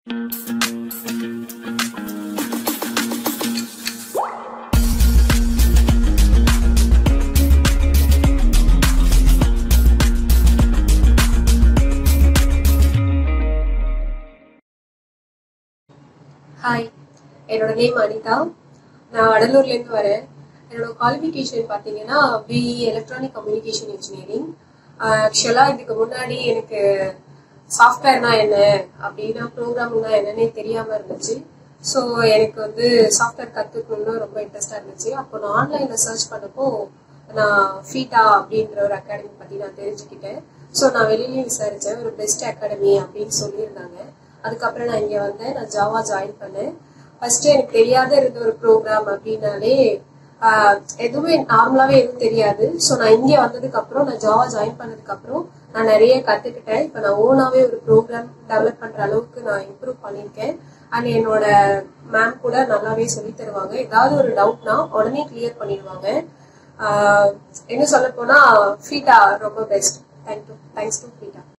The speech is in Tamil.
ஹாய், என்னோட நேம் அனிதா. நான் வடலூர்லேருந்து வரேன். என்னோட குவாலிஃபிகேஷன் பார்த்தீங்கன்னா பிஇ எலக்ட்ரானிக் கம்யூனிகேஷன் இன்ஜினியரிங். ஆக்சுவலாக இதுக்கு முன்னாடி எனக்கு சாஃப்ட்வேர்னா என்ன அப்படின்னா ப்ரோக்ராமிங்னா என்னன்னே தெரியாமல் இருந்துச்சு. ஸோ எனக்கு வந்து சாஃப்ட்வேர் கற்றுக்கணும்னு ரொம்ப இன்ட்ரெஸ்டாக இருந்துச்சு. அப்போ நான் ஆன்லைனில் சர்ச் பண்ணப்போ நான் ஃபீட்டா அப்படின்ற ஒரு அகாடமி பற்றி நான் தெரிஞ்சுக்கிட்டேன். ஸோ நான் வெளியிலேயும் விசாரித்தேன், ஒரு பெஸ்ட் அகாடமி அப்படின்னு சொல்லியிருந்தாங்க. அதுக்கப்புறம் நான் இங்கே வந்தேன், நான் ஜாவா ஜாயின் பண்ணேன். ஃபர்ஸ்ட் எனக்கு தெரியாத இருந்த ஒரு ப்ரோக்ராம் அப்படின்னாலே எதுவுமே நார்மலாவே எதுவும் தெரியாது. ஸோ நான் இங்கே வந்ததுக்கு அப்புறம், நான் ஜாவா ஜாயின் பண்ணதுக்கு அப்புறம் நான் நிறைய கத்துக்கிட்டேன். இப்போ நான் ஓனாவே ஒரு ப்ரோக்ராம் டெவலப் பண்ற அளவுக்கு நான் இம்ப்ரூவ் பண்ணியிருக்கேன். அண்ட் என்னோட மேம் கூட நல்லாவே சொல்லி தருவாங்க. ஏதாவது ஒரு டவுட்னா உடனே கிளியர் பண்ணிடுவாங்க. என்ன சொல்ல போனா ஃபீட்டா ரொம்ப பெஸ்ட். Thanks to ஃபீட்டா.